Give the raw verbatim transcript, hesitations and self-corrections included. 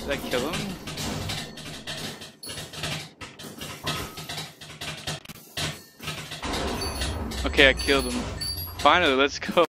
Did I kill him? Okay, I killed him. Finally, let's go.